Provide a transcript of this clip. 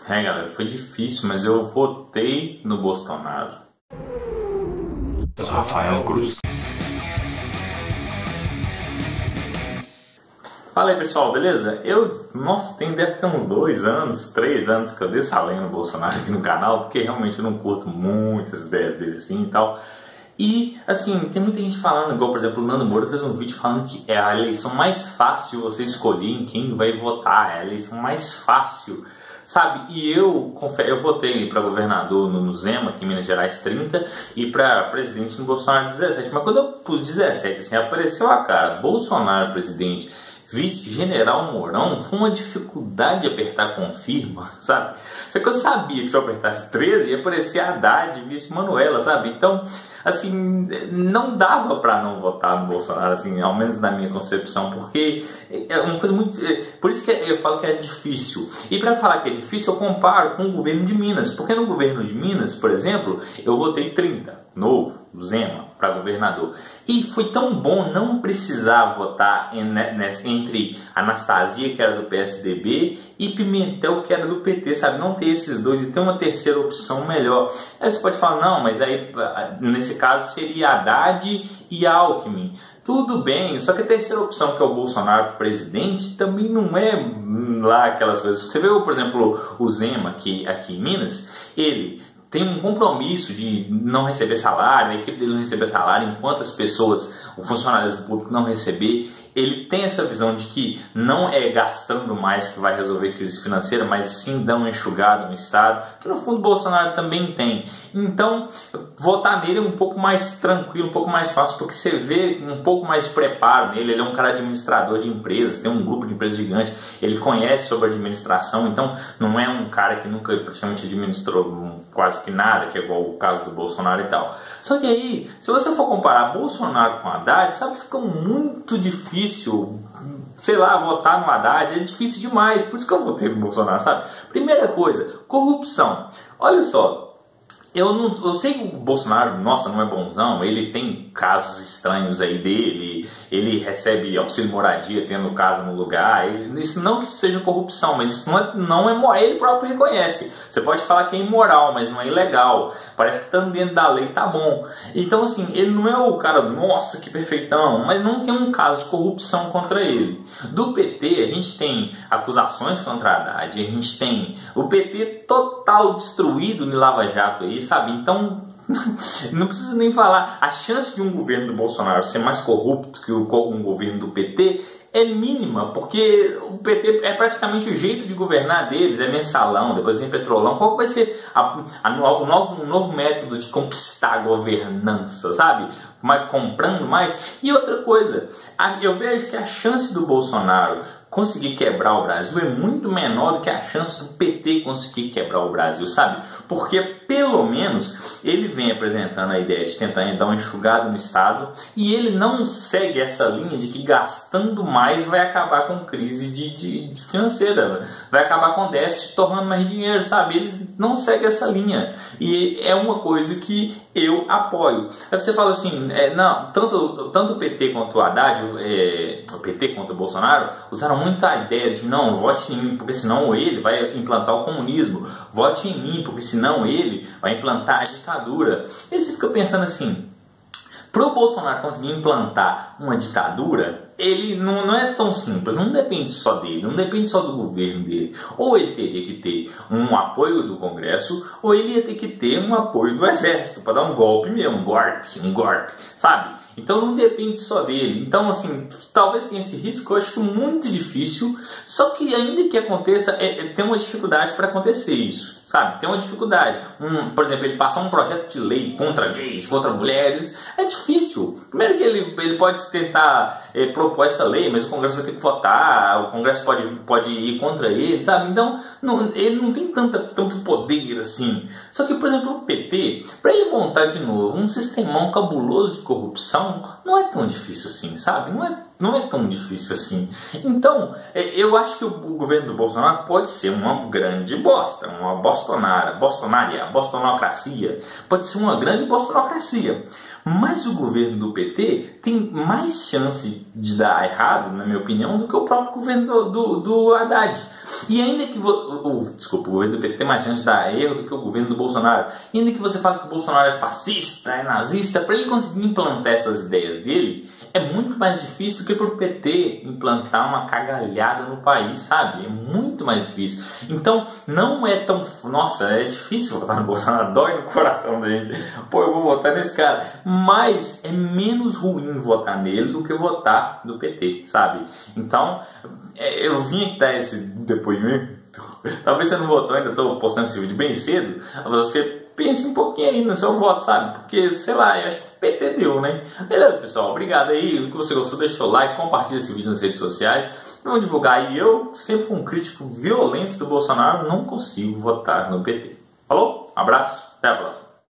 É, galera, foi difícil, mas eu votei no Bolsonaro. Rafael Cruz. Fala aí, pessoal, beleza? Deve ter uns 2 anos, 3 anos que eu dei essa lenha no Bolsonaro aqui no canal, porque realmente eu não curto muitas ideias dele assim e tal. E, assim, tem muita gente falando, igual, por exemplo, o Nando Moura fez um vídeo falando que é a eleição mais fácil de você escolher em quem vai votar, é a eleição mais fácil, sabe? E eu votei para governador no Zema, aqui em Minas Gerais, 30, e para presidente no Bolsonaro, 17. Mas quando eu pus 17, assim, apareceu a cara, Bolsonaro presidente, vice-general Mourão, foi uma dificuldade de apertar confirma, sabe? Só que eu sabia que se eu apertasse 13 ia aparecer Haddad, vice-Manuela, sabe? Então, assim, não dava para não votar no Bolsonaro, assim, ao menos na minha concepção, porque é uma coisa muito... Por isso que eu falo que é difícil. E para falar que é difícil, eu comparo com o governo de Minas, porque no governo de Minas, por exemplo, eu votei 30, novo, Zema, para governador. E foi tão bom não precisar votar entre Anastasia, que era do PSDB, e Pimentel, que era do PT, sabe? Não ter esses dois e ter uma terceira opção melhor. Aí você pode falar, não, mas aí nesse caso seria Haddad e Alckmin. Tudo bem, só que a terceira opção, que é o Bolsonaro para presidente, também não é lá aquelas coisas. Você vê, por exemplo, o Zema aqui em Minas, ele tem um compromisso de não receber salário, a equipe dele não receber salário, enquanto as pessoas, o funcionário público não receber. Ele tem essa visão de que não é gastando mais que vai resolver a crise financeira, mas sim dando uma enxugada no Estado, que no fundo o Bolsonaro também tem. Então, votar nele é um pouco mais tranquilo, um pouco mais fácil, porque você vê um pouco mais de preparo nele. Ele é um cara administrador de empresas, tem um grupo de empresas gigante, ele conhece sobre administração, então não é um cara que nunca praticamente administrou quase que nada, que é igual o caso do Bolsonaro e tal. Só que aí, se você for comparar Bolsonaro com Haddad, sabe, fica muito difícil, sei lá, votar no Haddad, é difícil demais, por isso que eu votei no Bolsonaro, sabe? Primeira coisa, corrupção. Olha só, eu sei que o Bolsonaro, nossa, não é bonzão, ele tem casos estranhos aí dele, ele recebe auxílio moradia tendo casa no lugar, isso não que seja corrupção, mas isso não é ele próprio reconhece. Você pode falar que é imoral, mas não é ilegal, parece que estando dentro da lei tá bom. Então, assim, ele não é o cara, nossa, que perfeitão, mas não tem um caso de corrupção contra ele. Do PT, a gente tem acusações contra a Haddad, a gente tem o PT total destruído no Lava Jato aí, sabe? Então, não precisa nem falar. A chance de um governo do Bolsonaro ser mais corrupto que um governo do PT é mínima, porque o PT é praticamente o jeito de governar deles, é mensalão, depois tem petrolão. Qual que vai ser o novo método de conquistar a governança, sabe? Comprando mais. E outra coisa, eu vejo que a chance do Bolsonaro conseguir quebrar o Brasil é muito menor do que a chance do PT conseguir quebrar o Brasil, sabe? Porque pelo menos ele vem apresentando a ideia de tentar dar uma enxugada no Estado e ele não segue essa linha de que gastando mais vai acabar com crise de financeira, vai acabar com déficit tornando mais dinheiro, sabe? Eles não seguem essa linha e é uma coisa que eu apoio. Aí você fala assim, não, tanto o PT quanto o Haddad, o PT quanto o Bolsonaro, usaram muito a ideia de não, vote em mim, porque senão ele vai implantar o comunismo, vote em mim, porque senão ele vai implantar a ditadura. E você fica pensando assim, para o Bolsonaro conseguir implantar uma ditadura, ele não é tão simples, não depende só dele, não depende só do governo dele. Ou ele teria que ter um apoio do Congresso, ou ele ia ter que ter um apoio do Exército, para dar um golpe mesmo, um golpe, sabe? Então não depende só dele. Então, assim, talvez tenha esse risco, eu acho muito difícil, só que ainda que aconteça, tem uma dificuldade para acontecer isso, sabe? Tem uma dificuldade. Por exemplo, ele passar um projeto de lei contra gays, contra mulheres, é difícil. Primeiro que ele pode tentar propor essa lei, mas o Congresso vai ter que votar, o Congresso pode ir contra ele, sabe? Então, ele não tem tanto poder assim. Só que, por exemplo, o PT, para ele montar de novo um sistemão cabuloso de corrupção, não é tão difícil assim, sabe? Não é Não é tão difícil assim. Então, eu acho que o governo do Bolsonaro pode ser uma grande bosta, uma bostonocracia, pode ser uma grande bostonocracia. Mas o governo do PT tem mais chance de dar errado, na minha opinião, do que o próprio governo do Haddad. E ainda que o governo do PT tem mais chance de dar erro do que o governo do Bolsonaro. E ainda que você fale que o Bolsonaro é fascista, é nazista, para ele conseguir implantar essas ideias dele, é muito mais difícil do que para o PT implantar uma cagalhada no país, sabe? É muito mais difícil. Então, não é tão... Nossa, é difícil votar no Bolsonaro, dói no coração da gente. Pô, eu vou votar nesse cara. Mas é menos ruim votar nele do que votar no PT, sabe? Então, eu vim aqui dar esse depoimento. Talvez você não votou, ainda estou postando esse vídeo bem cedo, mas você pense um pouquinho aí no seu voto, sabe? Porque, sei lá, eu acho que o PT deu, né? Beleza, pessoal? Obrigado aí. Se você gostou, deixa o like, compartilha esse vídeo nas redes sociais. Vamos divulgar. E eu, sempre um crítico violento do Bolsonaro, não consigo votar no PT. Falou? Um abraço. Até a próxima.